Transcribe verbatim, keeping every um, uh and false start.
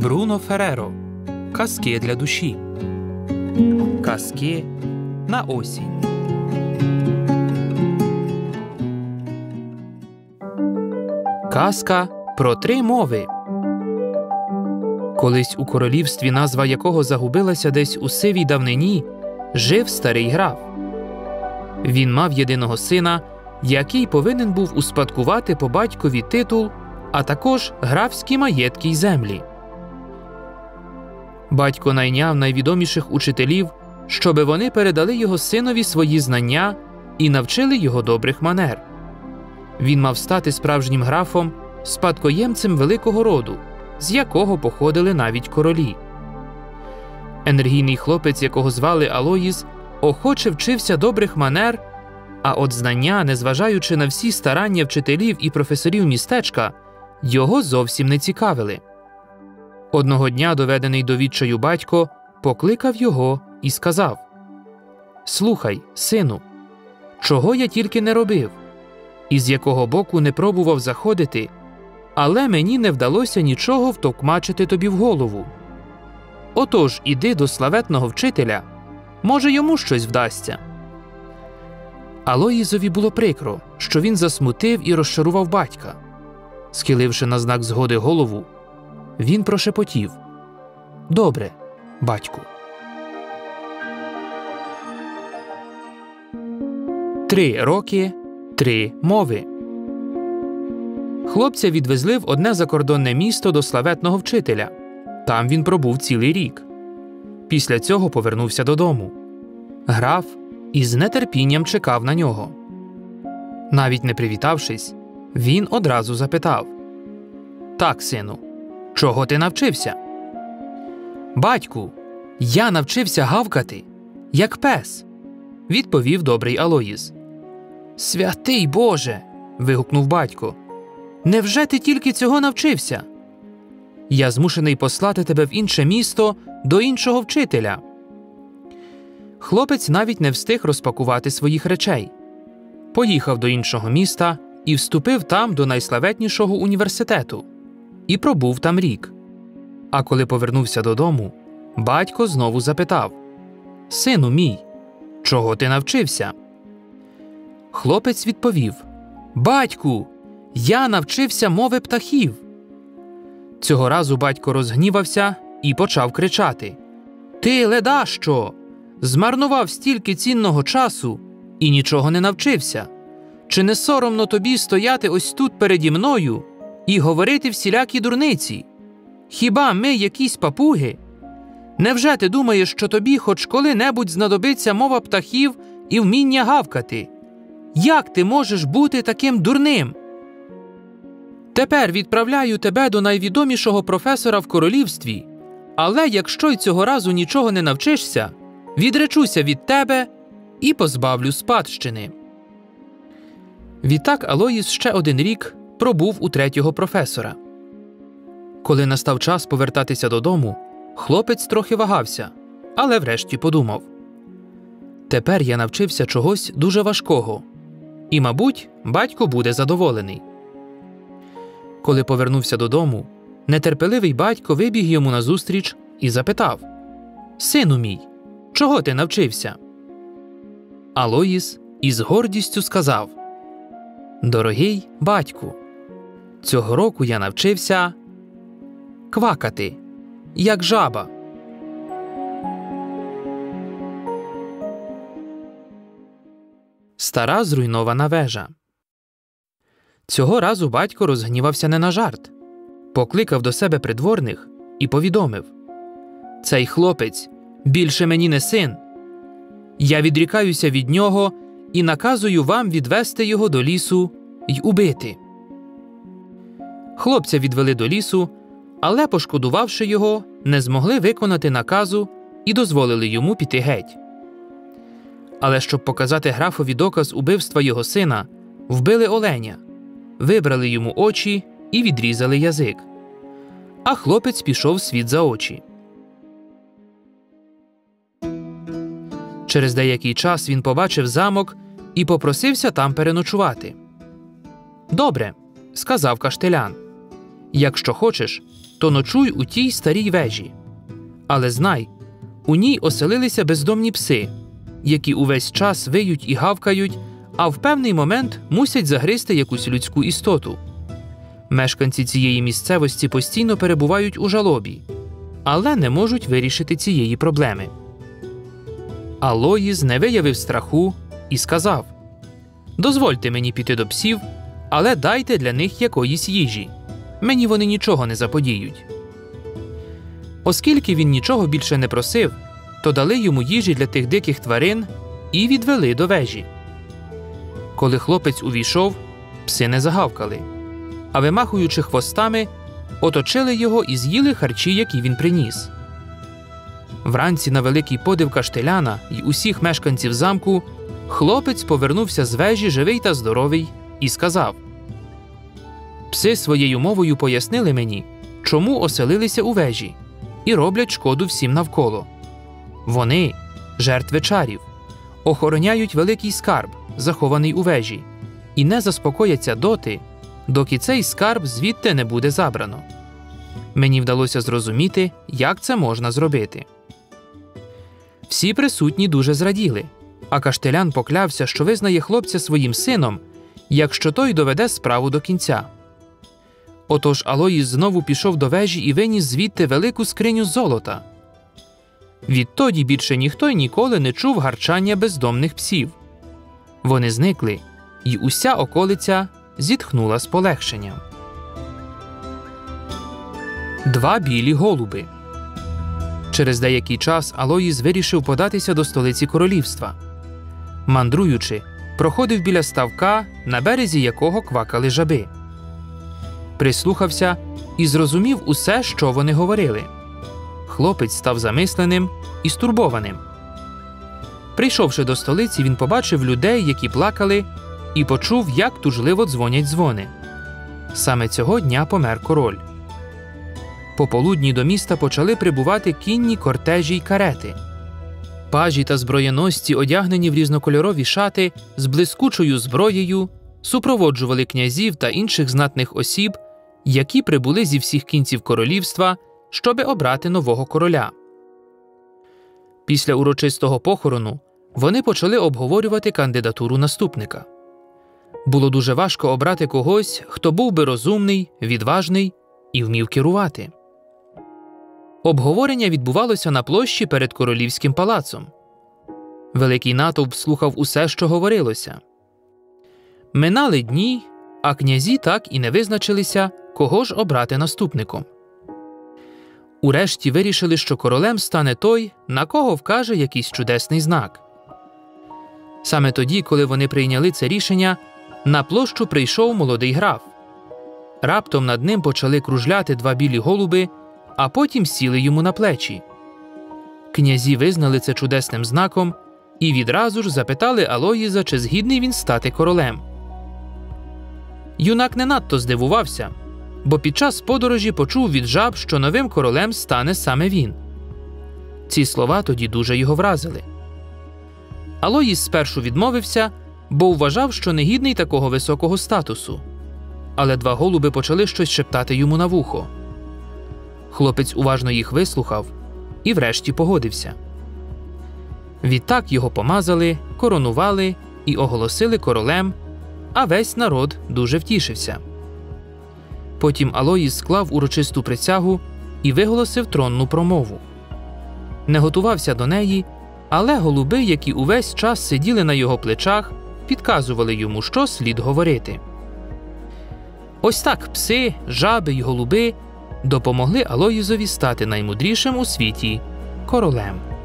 Бруно Ферреро. Казки для душі. Казки на осінь. Казка про три мови. Колись у королівстві, назва якого загубилася десь у сивій давнині, жив старий граф. Він мав єдиного сина, який повинен був успадкувати по батькові титул, а також графські маєтки й землі. Батько найняв найвідоміших учителів, щоби вони передали його синові свої знання і навчили його добрих манер. Він мав стати справжнім графом, спадкоємцем великого роду, з якого походили навіть королі. Енергійний хлопець, якого звали Алоїс, охоче вчився добрих манер, а от знання, незважаючи на всі старання вчителів і професорів містечка, його зовсім не цікавили. Одного дня доведений до відчаю батько покликав його і сказав: «Слухай, сину, чого я тільки не робив, і з якого боку не пробував заходити, але мені не вдалося нічого втовкмачити тобі в голову. Отож, іди до славетного вчителя, може, йому щось вдасться». Алоїзові було прикро, що він засмутив і розчарував батька. Схиливши на знак згоди голову, він прошепотів: «Добре, батьку». Три роки, три мови. Хлопця відвезли в одне закордонне місто до славетного вчителя. Там він пробув цілий рік. Після цього повернувся додому. Граф із нетерпінням чекав на нього. Навіть не привітавшись, він одразу запитав: «Так, сину, чого ти навчився?» «Батьку, я навчився гавкати, як пес», – відповів добрий Алоїс. «Святий Боже!» – вигукнув батько. «Невже ти тільки цього навчився? Я змушений послати тебе в інше місто до іншого вчителя». Хлопець навіть не встиг розпакувати своїх речей. Поїхав до іншого міста і вступив там до найславетнішого університету. І пробув там рік. А коли повернувся додому, батько знову запитав: «Сину мій, чого ти навчився?» Хлопець відповів: «Батьку, я навчився мови птахів». Цього разу батько розгнівався і почав кричати: «Ти, ледащо, змарнував стільки цінного часу і нічого не навчився! Чи не соромно тобі стояти ось тут переді мною і говорити всілякі дурниці? Хіба ми якісь папуги? Невже ти думаєш, що тобі хоч коли-небудь знадобиться мова птахів і вміння гавкати? Як ти можеш бути таким дурним? Тепер відправляю тебе до найвідомішого професора в королівстві, але якщо й цього разу нічого не навчишся, відречуся від тебе і позбавлю спадщини». Відтак Алоїс ще один рік пробув у третього професора. Коли настав час повертатися додому, хлопець трохи вагався, але врешті подумав: «Тепер я навчився чогось дуже важкого, і, мабуть, батько буде задоволений». Коли повернувся додому, нетерпеливий батько вибіг йому назустріч і запитав: «Сину мій, чого ти навчився?» Алоїс із гордістю сказав: «Дорогий батьку, цього року я навчився квакати, як жаба». Стара зруйнована вежа. Цього разу батько розгнівався не на жарт. Покликав до себе придворних і повідомив: «Цей хлопець більше мені не син. Я відрікаюся від нього і наказую вам відвести його до лісу й убити». Хлопця відвели до лісу, але, пошкодувавши його, не змогли виконати наказу і дозволили йому піти геть. Але щоб показати графові доказ убивства його сина, вбили оленя, вибрали йому очі і відрізали язик. А хлопець пішов світ за очі. Через деякий час він побачив замок і попросився там переночувати. «Добре», – сказав каштелян. «Якщо хочеш, то ночуй у тій старій вежі. Але знай, у ній оселилися бездомні пси, які увесь час виють і гавкають, а в певний момент мусять загризти якусь людську істоту. Мешканці цієї місцевості постійно перебувають у жалобі, але не можуть вирішити цієї проблеми. Алоїс не виявив страху і сказав: «Дозвольте мені піти до псів, але дайте для них якоїсь їжі. Мені вони нічого не заподіють». Оскільки він нічого більше не просив, то дали йому їжі для тих диких тварин і відвели до вежі. Коли хлопець увійшов, пси не загавкали, а вимахуючи хвостами, оточили його і з'їли харчі, які він приніс. Вранці на великий подив каштеляна й усіх мешканців замку хлопець повернувся з вежі живий та здоровий і сказав: «Пси своєю мовою пояснили мені, чому оселилися у вежі і роблять шкоду всім навколо. Вони – жертви чарів, охороняють великий скарб, захований у вежі, і не заспокояться доти, доки цей скарб звідти не буде забрано. Мені вдалося зрозуміти, як це можна зробити». Всі присутні дуже зраділи, а каштелян поклявся, що визнає хлопця своїм сином, якщо той доведе справу до кінця. Отож Алоїс знову пішов до вежі і виніс звідти велику скриню золота. Відтоді більше ніхто й ніколи не чув гарчання бездомних псів. Вони зникли, і уся околиця зітхнула з полегшенням. Два білі голуби. Через деякий час Алоїс вирішив податися до столиці королівства. Мандруючи, проходив біля ставка, на березі якого квакали жаби. Прислухався і зрозумів усе, що вони говорили. Хлопець став замисленим і стурбованим. Прийшовши до столиці, він побачив людей, які плакали, і почув, як тужливо дзвонять дзвони. Саме цього дня помер король. Пополудні до міста почали прибувати кінні кортежі й карети. Пажі та зброєносці, одягнені в різнокольорові шати, з блискучою зброєю, супроводжували князів та інших знатних осіб, які прибули зі всіх кінців королівства, щоби обрати нового короля. Після урочистого похорону вони почали обговорювати кандидатуру наступника. Було дуже важко обрати когось, хто був би розумний, відважний і вмів керувати. Обговорення відбувалося на площі перед королівським палацом. Великий натовп слухав усе, що говорилося. Минали дні, а князі так і не визначилися, кого ж обрати наступником. Урешті вирішили, що королем стане той, на кого вкаже якийсь чудесний знак. Саме тоді, коли вони прийняли це рішення, на площу прийшов молодий граф. Раптом над ним почали кружляти два білі голуби, а потім сіли йому на плечі. Князі визнали це чудесним знаком і відразу ж запитали Алоїза, чи згідний він стати королем. Юнак не надто здивувався, бо під час подорожі почув від жаб, що новим королем стане саме він. Ці слова тоді дуже його вразили. Алоїс спершу відмовився, бо вважав, що не гідний такого високого статусу. Але два голуби почали щось шептати йому на вухо. Хлопець уважно їх вислухав і врешті погодився. Відтак його помазали, коронували і оголосили королем, а весь народ дуже втішився. Потім Алоїс склав урочисту присягу і виголосив тронну промову. Не готувався до неї, але голуби, які увесь час сиділи на його плечах, підказували йому, що слід говорити. Ось так пси, жаби й голуби допомогли Алоїзові стати наймудрішим у світі королем.